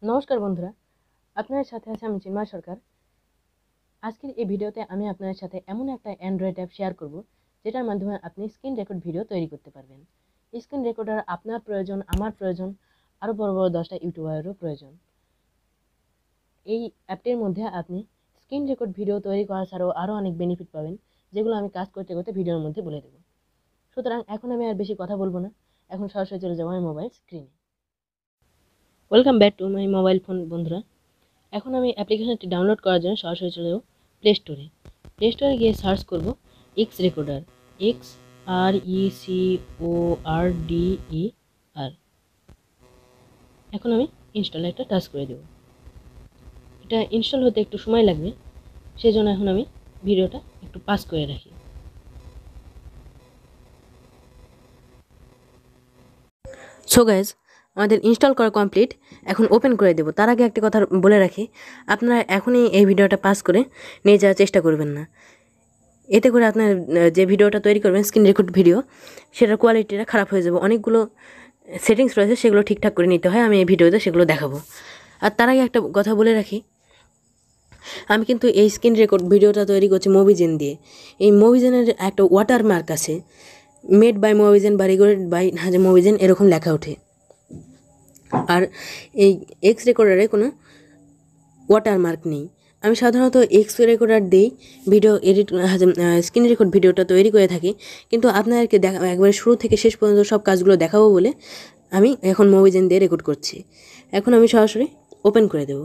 নমস্কার বন্ধুরা, আপনাদের সাথে আছে আমি চিন্ময় সরকার। আজকের এই ভিডিওতে আমি আপনাদের সাথে এমন একটা অ্যান্ড্রয়েড অ্যাপ শেয়ার করব যেটার মাধ্যমে আপনি স্ক্রিন রেকর্ড ভিডিও তৈরি করতে পারবেন। স্ক্রিন রেকর্ডার আপনার প্রয়োজন, আমার প্রয়োজন, আরও বড় বড় 10টা ইউটিউবারেরও প্রয়োজন। এই অ্যাপটির মধ্যে আপনি স্ক্রিন রেকর্ড ভিডিও তৈরি করা ছাড়াও আরও অনেক বেনিফিট পাবেন, যেগুলো আমি কাজ করতে করতে ভিডিওর মধ্যে বলে দেবো। সুতরাং এখন আমি আর বেশি কথা বলবো না, এখন সরাসরি চলে যাবো আমি মোবাইল স্ক্রিনে। Welcome back to my mobile phone বন্ধুরা। এখন আমি অ্যাপ্লিকেশনটি ডাউনলোড করার জন্য সরাসরি চলে যাব প্লে স্টোরে। প্লে স্টোরে গিয়ে সার্চ করব এক্স রেকর্ডার, XRECORDER। এখন আমি ইনস্টলে একটা টাচ করে দেব। এটা ইনস্টল হতে একটু সময় লাগবে, সেই জন্য এখন আমি ভিডিওটা একটু পাস করে রাখি। সো গাইজ, আমাদের ইনস্টল করা কমপ্লিট। এখন ওপেন করে দেব। তার আগে একটা কথা বলে রাখি, আপনারা এখনই এই ভিডিওটা পাস করে নিয়ে যাওয়ার চেষ্টা করবেন না। এতে করে আপনার যে ভিডিওটা তৈরি করবেন স্ক্রিন রেকর্ড ভিডিও, সেটার কোয়ালিটিটা খারাপ হয়ে যাবে। অনেকগুলো সেটিংস রয়েছে, সেগুলো ঠিকঠাক করে নিতে হয়। আমি এই ভিডিওতে সেগুলো দেখাবো। আর তার আগে একটা কথা বলে রাখি, আমি কিন্তু এই স্ক্রিন রেকর্ড ভিডিওটা তৈরি করছি মোভিজেন দিয়ে। এই মোভিজেনের একটা ওয়াটারমার্ক আছে, মেড বাই মোভিজেন বা রেকর্ডেড বাই মোভিজেন, এরকম লেখা ওঠে। আর এই এক্স রেকর্ডারে কোনো ওয়াটারমার্ক নেই। আমি সাধারণত এক্স রেকর্ডার দিয়েই ভিডিও এডিট, স্ক্রিন রেকর্ড ভিডিওটা তৈরি করে থাকি, কিন্তু আপনাদেরকে একবারে শুরু থেকে শেষ পর্যন্ত সব কাজগুলো দেখাবো বলে আমি এখন মোভিজেন দিয়ে রেকর্ড করছি। এখন আমি সরাসরি ওপেন করে দেব।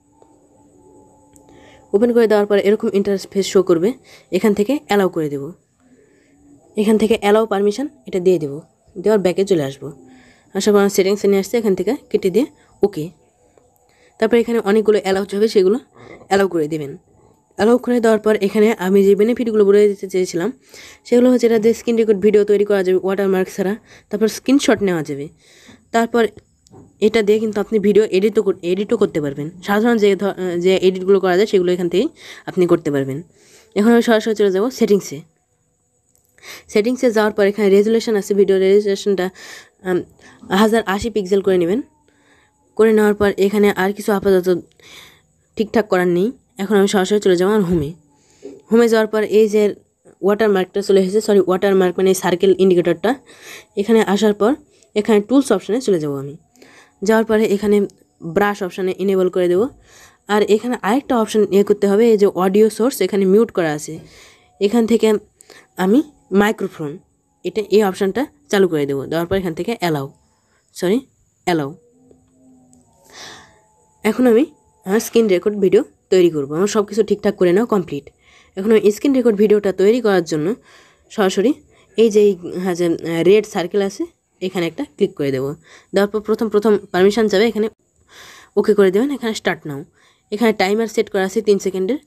ওপেন করে দেওয়ার পর এরকম ইন্টারফেস শো করবে। এখান থেকে অ্যালাউ করে দেব। এখান থেকে অ্যালাউ পারমিশন এটা দিয়ে দেবো। দেওয়ার ব্যাকে চলে আসবো। আসার পর সেটিংসে নিয়ে আসছে, এখান থেকে কেটে দিয়ে ওকে। তারপর এখানে অনেকগুলো অ্যালাউ হবে, সেগুলো অ্যালাউ করে দেবেন। অ্যালাউ করে দেওয়ার পর এখানে আমি যে বেনিফিটগুলো বলে দিতে চেয়েছিলাম, সেগুলো হচ্ছে এটা দিয়ে স্ক্রিন রেকর্ড ভিডিও তৈরি করা যাবে ওয়াটারমার্ক ছাড়া। তারপর স্ক্রিনশট নেওয়া যাবে। তারপর এটা দিয়ে কিন্তু আপনি ভিডিও এডিটও করতে পারবেন। সাধারণ যে এডিটগুলো করা যায় সেগুলো এখান থেকেই আপনি করতে পারবেন। এখন আমি সরাসরি চলে যাব সেটিংসে। সেটিংসে যাওয়ার পর এখানে রেজুলেশন আছে, ভিডিও রেজুলেশনটা 1080 পিক্সেল করে নেবেন। করে নেওয়ার পর এখানে আর কিছু আপাতত ঠিকঠাক করার নেই। এখন আমি সরাসরি চলে যাবো হোমে যাওয়ার পর এই যে ওয়াটারমার্কটা চলে এসেছে, ওয়াটারমার্ক মানে সার্কেল ইন্ডিকেটরটা, এখানে আসার পর এখানে টুলস অপশানে চলে যাব আমি। যাওয়ার পরে এখানে ব্রাশ অপশানে ইনেবল করে দেব। আর এখানে আরেকটা অপশান করতে হবে, এই যে অডিও সোর্স এখানে মিউট করা আছে, এখান থেকে আমি মাইক্রোফোন এই অপশানটা চালু করে দেবো। দেওয়ার পর এখান থেকে অ্যালাউ। এখন আমি আমার স্ক্রিন রেকর্ড ভিডিও তৈরি করব। আমার সব কিছু ঠিকঠাক করে নেওয়া কমপ্লিট। এখন আমি স্ক্রিন রেকর্ড ভিডিওটা তৈরি করার জন্য সরাসরি এই যে রেড সার্কেল আছে, এখানে একটা ক্লিক করে দেবো। দেওয়ার পর প্রথম পারমিশন যাবে, এখানে ওকে করে দেবেন। এখানে স্টার্ট নাও। এখানে টাইমার সেট করা আছে 3 সেকেন্ডের।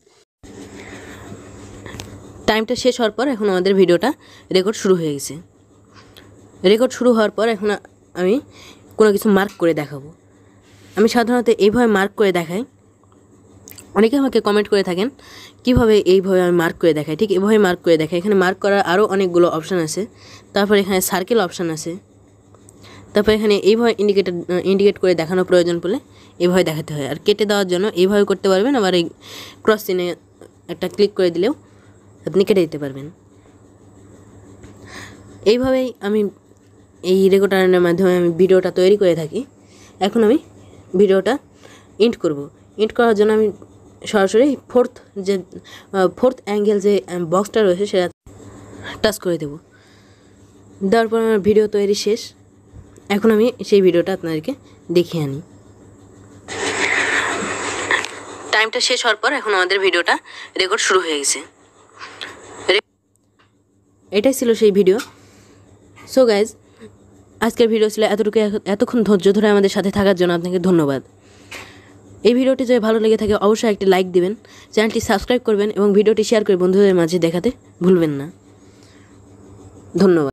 টাইমটা শেষ হওয়ার পর এখন আমাদের ভিডিওটা রেকর্ড শুরু হয়ে গেছে। রেকর্ড শুরু হওয়ার পর এখন আমি কোনো কিছু মার্ক করে দেখাবো। আমি সাধারণত এইভাবে মার্ক করে দেখাই। অনেকে আমাকে কমেন্ট করে থাকেন কিভাবে এইভাবে আমি মার্ক করে দেখাই। ঠিক এভাবে মার্ক করে দেখাই। এখানে মার্ক করার আরও অনেকগুলো অপশান আছে। তারপর এখানে সার্কেল অপশান আছে। তারপর এখানে এইভাবে ইন্ডিকেট করে দেখানো প্রয়োজন পড়লে এইভাবে দেখাতে হয়। আর কেটে দেওয়ার জন্য এইভাবে করতে পারবেন। আবার এই ক্রস চিহ্নে একটা ক্লিক করে দিলেও আপনি কেটে দিতে পারবেন। এইভাবেই আমি এই রেকর্ডারের মাধ্যমে আমি ভিডিওটা তৈরি করে থাকি। এখন আমি ভিডিওটা ইন্ট করব। ইন্ট করার জন্য আমি সরাসরি ফোর্থ অ্যাঙ্গেল যে বক্সটা রয়েছে সেটা টাচ করে দেব। দেওয়ার পর আমার ভিডিও তৈরি শেষ। এখন আমি সেই ভিডিওটা আপনাদেরকে দেখিয়ে আনি। টাইমটা শেষ হওয়ার পর এখন আমাদের ভিডিওটা রেকর্ড শুরু হয়ে গেছে। এটাই ছিল সেই ভিডিও। সো গাইজ, আজকের ভিডিও ছিল এতটুকু। এতক্ষণ ধৈর্য ধরে আমাদের সাথে থাকার জন্য আপনাকে ধন্যবাদ। এই ভিডিওটি যদি ভালো লেগে থাকে অবশ্যই একটি লাইক দিবেন, চ্যানেলটি সাবস্ক্রাইব করবেন এবং ভিডিওটি শেয়ার করে বন্ধুদের মাঝে দেখাতে ভুলবেন না। ধন্যবাদ।